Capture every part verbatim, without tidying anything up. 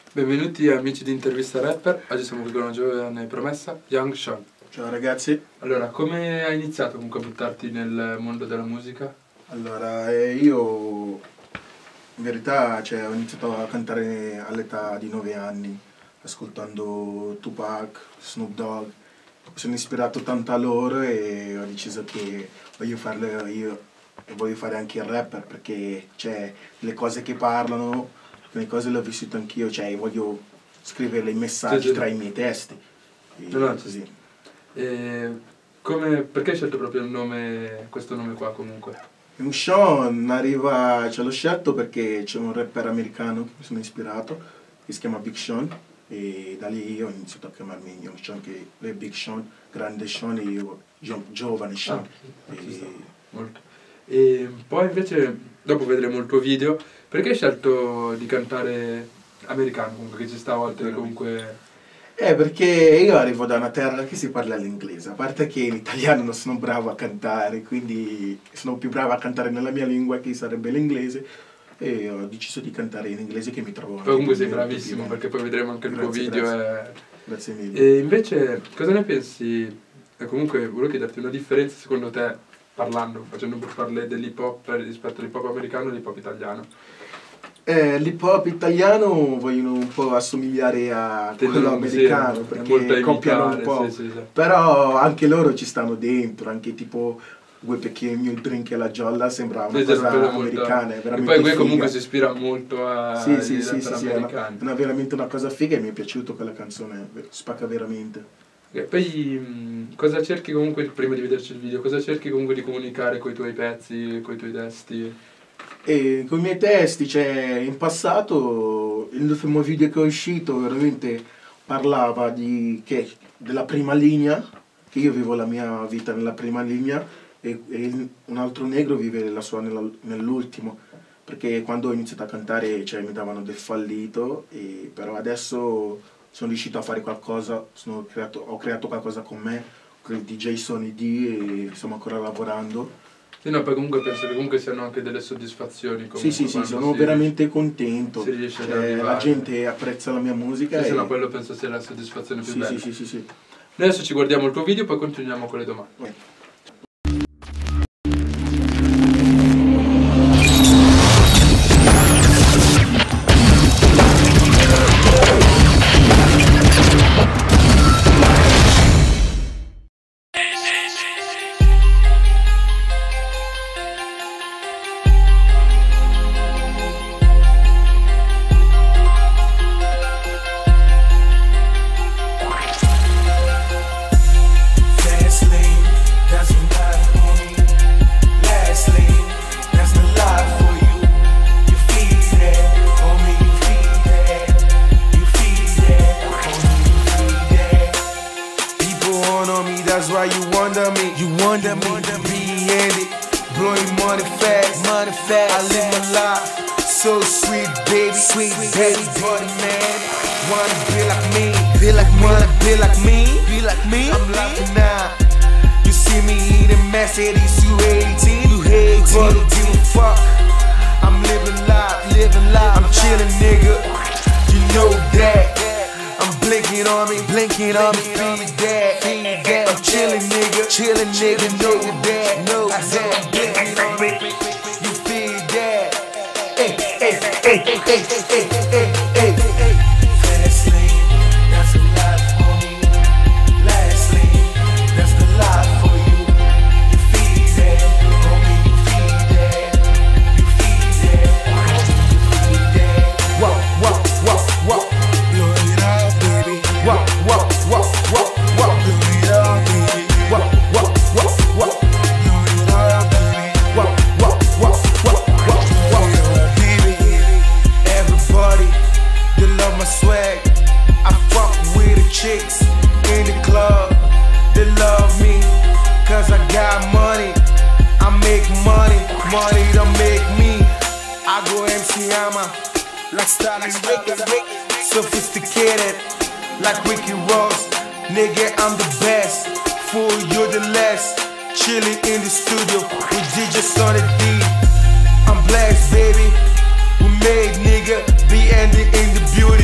Benvenuti amici di Intervista Rapper, oggi siamo qui con una giovane promessa, Young Sean. Ciao ragazzi. Allora, come hai iniziato comunque a buttarti nel mondo della musica? Allora, eh, io in verità cioè, ho iniziato a cantare all'età di nove anni, ascoltando Tupac, Snoop Dogg. Mi sono ispirato tanto a loro e ho deciso che voglio farlo io e voglio fare anche il rapper, perché cioè, le cose che parlano, le cose le ho vissute anch'io, cioè voglio scrivere i messaggi sì, sì. tra i miei testi. E no, no, così. E come, perché hai scelto proprio il nome, questo nome qua comunque? Young Sean arriva, ce l'ho scelto perché c'è un rapper americano che mi sono ispirato, che si chiama Big Sean, e da lì io ho iniziato a chiamarmi Young Sean, che lui è Big Sean, grande Sean e io gio giovane Sean. Ah, e... molto. E poi invece, dopo vedremo il tuo video, perché hai scelto di cantare americano comunque, che ci sta a volte comunque... Eh, perché io arrivo da una terra che si parla l'inglese, a parte che in italiano non sono bravo a cantare, quindi sono più bravo a cantare nella mia lingua, che sarebbe l'inglese, e ho deciso di cantare in inglese, che mi trovo anche. Poi comunque sei bravissimo, perché poi vedremo anche il tuo grazie, video. Grazie. E... grazie mille. E invece, cosa ne pensi? E comunque, volevo chiederti una differenza secondo te, parlando, facendo parlare dell'hip hop rispetto all'hip hop americano e all'hip hop italiano. Eh, l'hip hop italiano vogliono un po' assomigliare a quello americano, sì, perché copiano un po', sì, sì, sì. Però anche loro ci stanno dentro, anche tipo Gue Pequeno, il drink e la giolla sembra una sì, cosa americana, è veramente e poi Gue figa. Comunque si ispira molto a sì, sì, sì, sì, sì, è, una, è una, veramente una cosa figa e mi è piaciuta quella canzone, spacca veramente. E poi mh, cosa cerchi comunque, prima di vederci il video, cosa cerchi comunque di comunicare con i tuoi pezzi, con i tuoi testi? E con i miei testi, cioè in passato l'ultimo video che è uscito veramente parlava di, che, della prima linea, che io vivo la mia vita nella prima linea e, e un altro negro vive la sua nell'ultimo, perché quando ho iniziato a cantare cioè, mi davano del fallito, e, però adesso sono riuscito a fare qualcosa, sono creato, ho creato qualcosa con me, con il D J Sony D, e stiamo ancora lavorando. Sì, no, poi comunque penso che comunque siano anche delle soddisfazioni. Sì, sì, sì, sono veramente contento. Si riesce cioè, ad arrivare. La gente apprezza la mia musica. Sì, e... sì, no, quello penso sia la soddisfazione più sì, bella. Sì, sì, sì, sì. Noi adesso ci guardiamo il tuo video, poi continuiamo con le domande. Okay. That's why you wonder me, you wonder me, be in it, blowing money fast, money fast. I live my life so sweet, baby, sweet, baby, but man, wanna be like me, be like me, wanna be like me, be like me. I'm laughing now. You see me eating Mercedes, you eighteen, you eighteen, but don't give a fuck. I'm living life, living life. I'm chilling, nigga. You know that. I'm blinking on me, blinking on me, feed that, feed that. I'm chillin', nigga, chillin', nigga, know that, know that. I'm blinking on me, you feed that. Hey, hey, hey, hey, hey, hey, hey, hey. Fast lane, that's a lot for me. Last lane, that's the lot for you. You feed that, homie, you feed that. You feed that, homie, you feed that. Whoa, whoa, whoa, whoa. Whoa, whoa, whoa, whoa, whoa, do it all, baby. Whoa, whoa, whoa, whoa, do it all, baby. Whoa, whoa, whoa, whoa, whoa, whoa, baby. Everybody, they love my swag. I fuck with the chicks in the club. They love me, cause I got money. I make money, money don't make me. I go M C Hammer, like Styling Rick, sophisticated. Like Ricky Ross, nigga, I'm the best. Fool, you're the less. Chilling in the studio with D J Sonny D. I'm blessed, baby. We made nigga, be ending in the beauty. I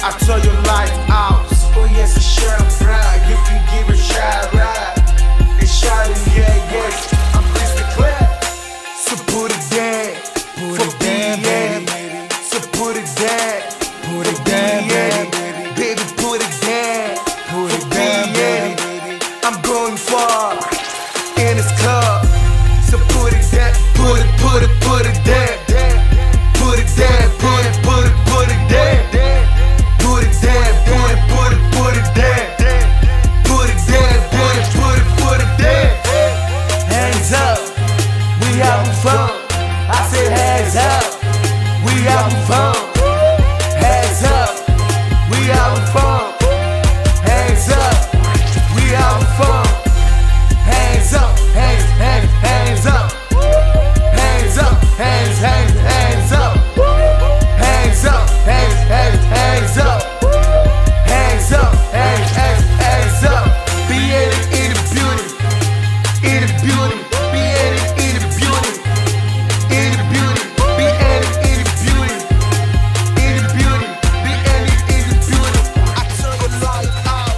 I turn your light out. Oh yes, I share pride. You can give a shot, right? It's shining, yeah, yes. I'm crystal clear. So put it down, put it down, baby. So put it down, put it down, baby. Baby, put it down, put it down, baby. I'm going far in this club. So put it down, put it, put it, put it down. Put it down, put it, put it, put it down. Put it down, put it, put it, put it down. Put it down, put it, put it, put it down. Hands up, we having fun. I said hands up, we having fun. Hands up, we having fun. Hands up, we having fun. Hands up, hands, hands, hands up. Hands up, hands, hands, hands up. Hands up, hands, hands, hands up. Hands up, hands, hands, hands up. Be in it, in the beauty, in the beauty. Be in it, in the beauty, in the beauty. Be in it, in the beauty, in the beauty. Be in it, in the beauty. I turn the light out.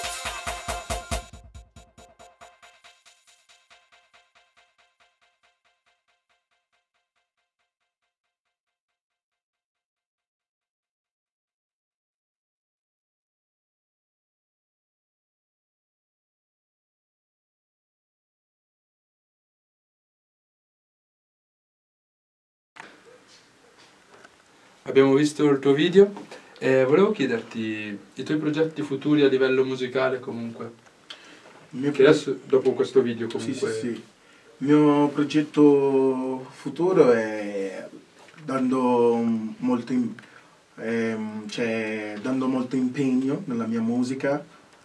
Abbiamo visto il tuo video e volevo chiederti i tuoi progetti futuri a livello musicale comunque. Il mio Che adesso, dopo questo video Sì, comunque... sì, sì. Il mio progetto futuro è dando molto, im- ehm, cioè, dando molto impegno nella mia musica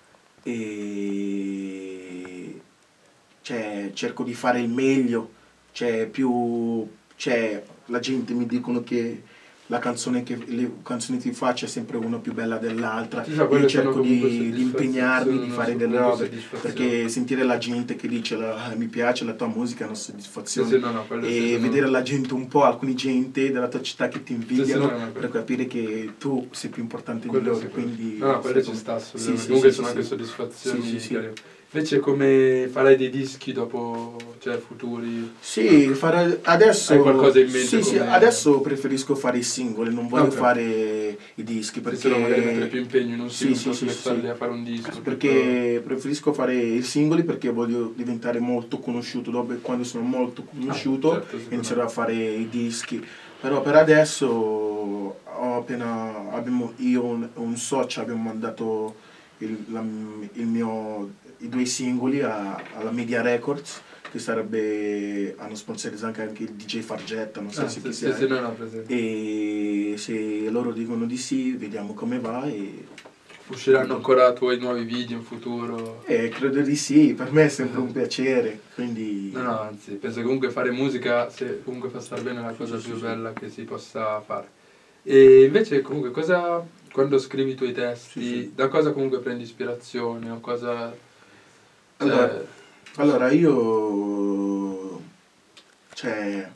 e cioè, cerco di fare il meglio. Cioè, più, cioè, la gente mi dicono che la canzone che le canzoni che faccio è sempre una più bella dell'altra. Sì, sa, quelle Io sono cerco comunque di, di soddisfazioni, impegnarmi, di sono fare delle comunque robe, soddisfazioni. perché sentire la gente che dice la- mi piace la tua musica è una Sì, soddisfazione. sì, no, no, quello sì, E sono- vedere la gente un po', alcuni gente della tua città che ti invidiano Sì, sì, no, no, per capire che tu sei più importante di Quello loro. sì, quello. Quindi, No, no, quello ci secondo- sta sì, assolutamente. sì, Comunque sì, sono sì, anche sì. soddisfazioni. Sì, sì, sì. che arrivano. Invece come farai dei dischi dopo, cioè futuri? Sì, fare adesso. Hai qualcosa in mente Sì, sì, come- adesso preferisco fare i singoli, non voglio Ok. fare i dischi perché. Se no magari mettere più impegno in un Sì, singolo sì, che sì, metterli sì. a fare un disco. Perché preferisco fare i singoli perché voglio diventare molto conosciuto. Dopo, quando sono molto conosciuto, Ah, certo, sicuramente. inizierò a fare i dischi. Però per adesso ho appena abbiamo, io e un, un socio abbiamo mandato il, la- il mio, i due singoli a- alla Media Records, che sarebbe, hanno sponsorizzato anche il D J Fargetta, non so Ah, se sì, chi sì, sia. sì, no, no, presente. E se loro dicono di sì, vediamo come va. E Usciranno ancora tuoi nuovi video in futuro? Eh, credo di sì, per me è sempre un piacere, quindi. No, no, anzi, penso che comunque fare musica, se comunque fa star bene, è la cosa Sì, più sì, sì. bella che si possa fare. E invece comunque cosa, quando scrivi i tuoi testi, Sì, sì. da cosa comunque prendi ispirazione o cosa... cioè, Allora, allora io, cioè,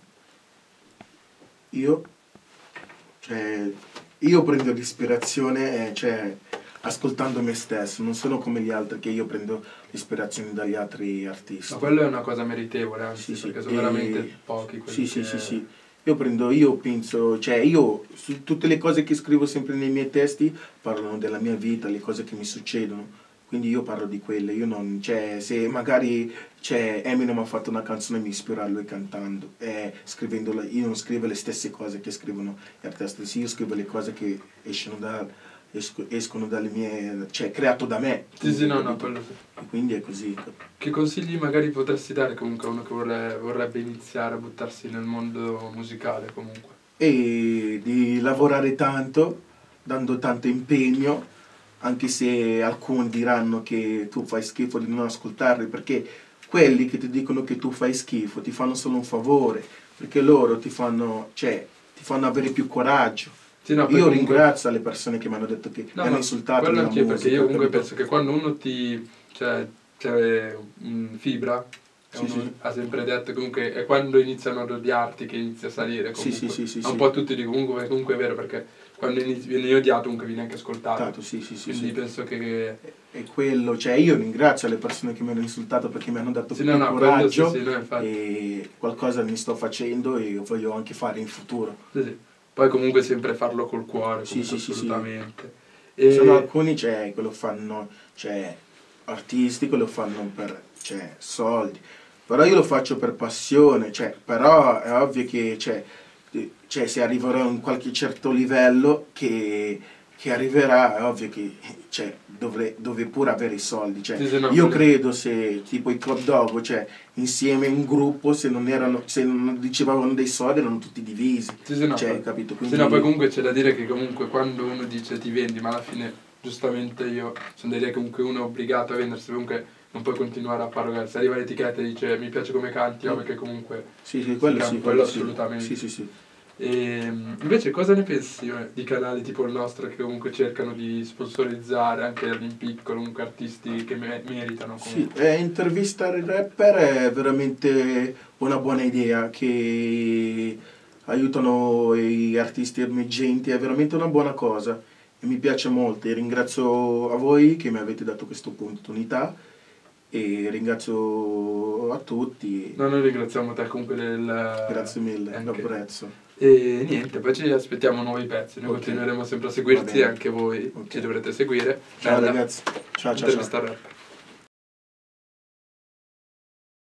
io, cioè, io prendo l'ispirazione, eh, cioè, ascoltando me stesso, non sono come gli altri che io prendo l'ispirazione dagli altri artisti. ma quello è una cosa meritevole, anzi, Sì, sì. perché sono E- veramente pochi quelli Sì, sì, che... sì, sì. Io prendo, io penso, cioè io su tutte le cose che scrivo sempre nei miei testi parlano della mia vita, le cose che mi succedono. Quindi io parlo di quelle, io non, cioè, se magari cioè, Eminem ha fatto una canzone e mi ispira a lui cantando, eh, scrivendola, io non scrivo le stesse cose che scrivono gli artisti, sì, io scrivo le cose che escono, da, esco- escono dalle mie, cioè, creato da me. Sì, sì, no, no, capito? quello sì. E quindi è così. Che consigli magari potresti dare comunque a uno che vorre- vorrebbe iniziare a buttarsi nel mondo musicale comunque? E di lavorare tanto, dando tanto impegno, anche se alcuni diranno che tu fai schifo di non ascoltarli, perché quelli che ti dicono che tu fai schifo ti fanno solo un favore, perché loro ti fanno, cioè, ti fanno avere più coraggio. Sì, no, poi Io comunque- ringrazio le persone che mi hanno detto che No, mi hanno ma insultato quello nella anch'io, musica. perché io comunque capito? penso che quando uno ti... cioè, c'è un fibra, e Sì, uno sì. ha sempre detto comunque è quando iniziano ad odiarti che inizia a salire Sì, comunque. sì, sì, sì, Ma un sì. po' tutti dicono comunque, comunque è vero perché quando inizi, vieni odiato comunque vieni anche ascoltato. Tato, sì, sì, sì, Quindi sì. penso che... E quello, cioè io ringrazio le persone che mi hanno insultato perché mi hanno dato Sì, più no, no, coraggio, quello sì, sì, no, infatti. e qualcosa ne sto facendo e voglio anche fare in futuro. Sì, sì. Poi comunque sempre farlo col cuore, Sì, comunque, sì, sì, sì. assolutamente. Ci E... sono alcuni cioè, che lo fanno, cioè, artisti che lo fanno per cioè, soldi, però io lo faccio per passione, cioè, però è ovvio che cioè, eh, cioè, se arriverò a un qualche certo livello che, che arriverà, è ovvio che cioè, dovrei, dovrei pure avere i soldi. Cioè, Sì, sì, no, io quello- credo se tipo i Club Dogo, cioè, insieme in un gruppo, se non, erano, se non ricevevano dei soldi erano tutti divisi. Sì, sì, no, Cioè, poi- capito? sì, Quindi, no, poi comunque c'è da dire che comunque quando uno dice ti vendi, ma alla fine giustamente io sono dell'idea che comunque uno è obbligato a vendersi, comunque non puoi continuare a parlare. Se arriva l'etichetta e dice mi piace come canti, Mm. ovvio che comunque sì, sì, quello si sì, cambia, quello sì. assolutamente. Sì, sì, sì. E invece cosa ne pensi eh, di canali tipo il nostro che comunque cercano di sponsorizzare anche in piccolo comunque artisti che me- meritano Sì, comunque? eh, intervistare il rapper è veramente una buona idea, che aiutano gli artisti emergenti, è veramente una buona cosa e mi piace molto e ringrazio a voi che mi avete dato questa opportunità e ringrazio a tutti, No, noi ringraziamo te comunque del... grazie mille, anche. l'apprezzo. E niente, poi ci aspettiamo nuovi pezzi, noi Ok. continueremo sempre a Va seguirti bene. e anche voi Ok. ci dovrete seguire. Ciao Bella ragazzi, ciao ciao ciao. intervista al rap.